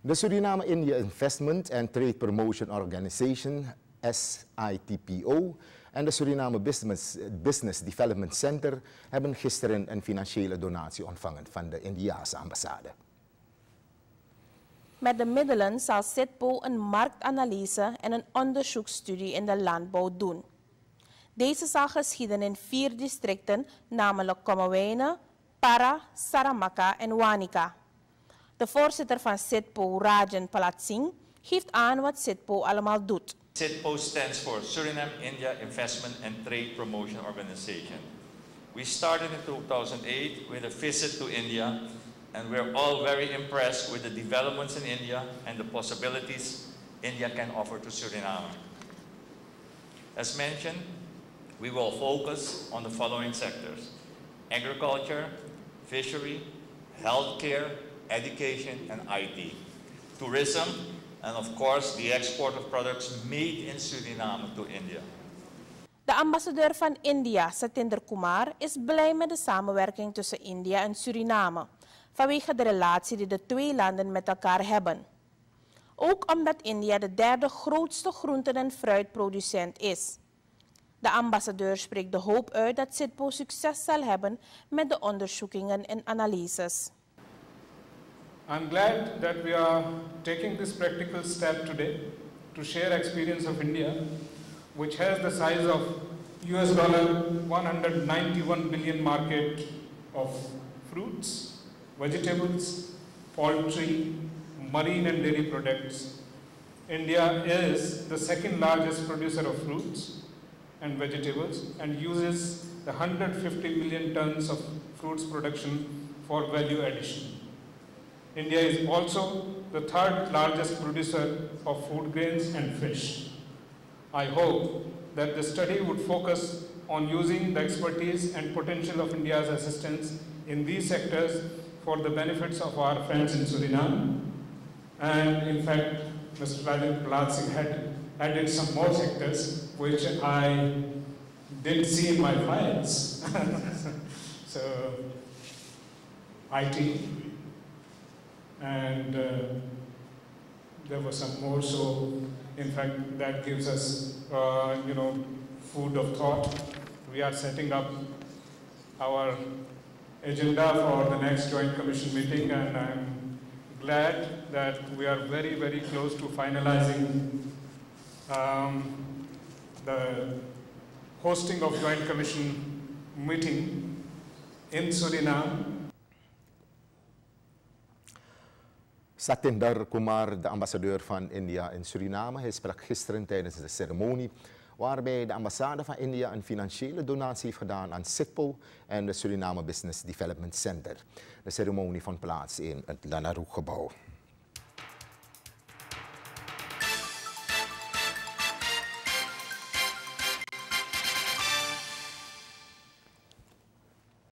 De Suriname-India Investment and Trade Promotion Organization, SITPO, en de Suriname Business Development Center hebben gisteren een financiële donatie ontvangen van de Indiase ambassade. Met de middelen zal SITPO een marktanalyse en een onderzoeksstudie in de landbouw doen. Deze zal geschieden in 4 districten, namelijk Kommerwijnen, Para, Saramaka en Wanica. De voorzitter van SITPO, Rajan Palatsing, geeft aan wat SITPO allemaal doet. SITPO stands for Suriname-India Investment and Trade Promotion Organization. We started in 2008 with a visit to India, and we're all very impressed with the developments in India and the possibilities India can offer to Suriname. As mentioned, we will focus on the following sectors: agriculture, fishery, healthcare, education, and IT, tourism, and of course the export of products made in Suriname to India. De ambassadeur van India, Satinder Kumar, is blij met de samenwerking tussen India en Suriname, vanwege de relatie die de twee landen met elkaar hebben. Ook omdat India de 3e grootste groenten- en fruitproducent is. De ambassadeur spreekt de hoop uit dat SITPO succes zal hebben met de onderzoekingen en analyses. I'm glad that we are taking this practical step today to share experience of India, which has the size of $191 billion market of fruits, vegetables, poultry, marine and dairy products. India is the 2nd largest producer of fruits and vegetables and uses the 150 million tons of fruits production for value addition. India is also the 3rd largest producer of food grains and fish. I hope that the study would focus on using the expertise and potential of India's assistance in these sectors for the benefits of our friends in Suriname. And in fact, Mr. Rajan Palatsing had added some more sectors which I didn't see in my files. So, IT, and there was some more, so in fact that gives us, food of thought. We are setting up our agenda for the next Joint Commission meeting, and I'm glad that we are very, very close to finalizing the hosting of Joint Commission meeting in Suriname. Satinder Kumar, de ambassadeur van India in Suriname, hij sprak gisteren tijdens de ceremonie waarbij de ambassade van India een financiële donatie heeft gedaan aan SITPO en de Suriname Business Development Center. De ceremonie vond plaats in het Lanaroe-gebouw.